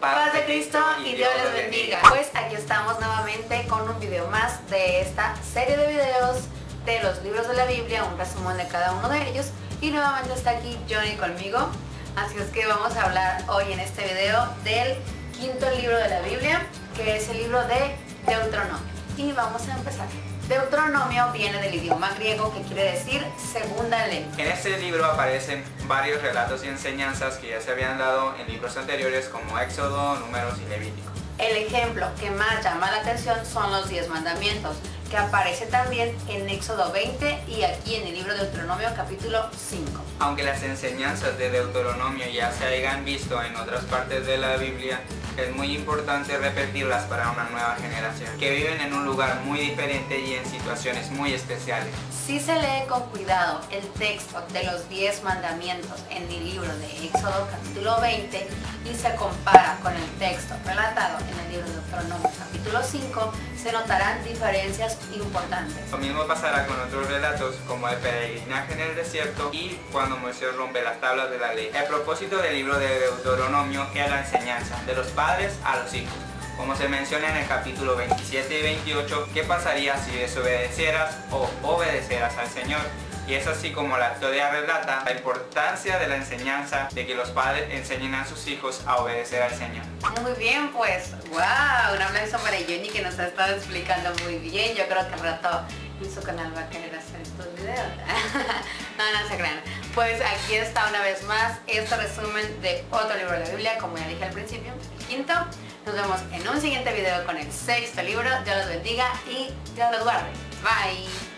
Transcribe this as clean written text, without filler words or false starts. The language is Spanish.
Paz de Cristo y Dios les bendiga. Pues aquí estamos nuevamente con un video más de esta serie de videos de los libros de la Biblia, un resumen de cada uno de ellos. Y nuevamente está aquí Johnny conmigo. Así es que vamos a hablar hoy en este video del quinto libro de la Biblia, que es el libro de Deuteronomio. Y vamos a empezar. Deuteronomio viene del idioma griego, que quiere decir segunda ley. En este libro aparecen varios relatos y enseñanzas que ya se habían dado en libros anteriores como Éxodo, Números y Levítico. El ejemplo que más llama la atención son los 10 mandamientos, que aparece también en Éxodo 20 y aquí en el libro de Deuteronomio capítulo 5. Aunque las enseñanzas de Deuteronomio ya se hayan visto en otras partes de la Biblia, es muy importante repetirlas para una nueva generación, que viven en un lugar muy diferente y en situaciones muy especiales. Si se lee con cuidado el texto de los 10 mandamientos en el libro de Éxodo capítulo 20 y se compara con el texto relatado en el libro de Deuteronomio capítulo 5, se notarán diferencias importantes. Lo mismo pasará con otros relatos como el peregrinaje en el desierto y cuando Moisés rompe las tablas de la ley. El propósito del libro de Deuteronomio es la enseñanza de los padres a los hijos. Como se menciona en el capítulo 27 y 28, ¿qué pasaría si desobedecieras o obedecieras al Señor? Y es así como la historia relata la importancia de la enseñanza de que los padres enseñen a sus hijos a obedecer al Señor. Muy bien, pues, wow, un aplauso para Johnny que nos ha estado explicando muy bien. Yo creo que al rato en su canal va a querer hacer estos videos. No se crean. Pues aquí está una vez más este resumen de otro libro de la Biblia, como ya dije al principio, el quinto. Nos vemos en un siguiente video con el sexto libro. Dios los bendiga y Dios los guarde. Bye.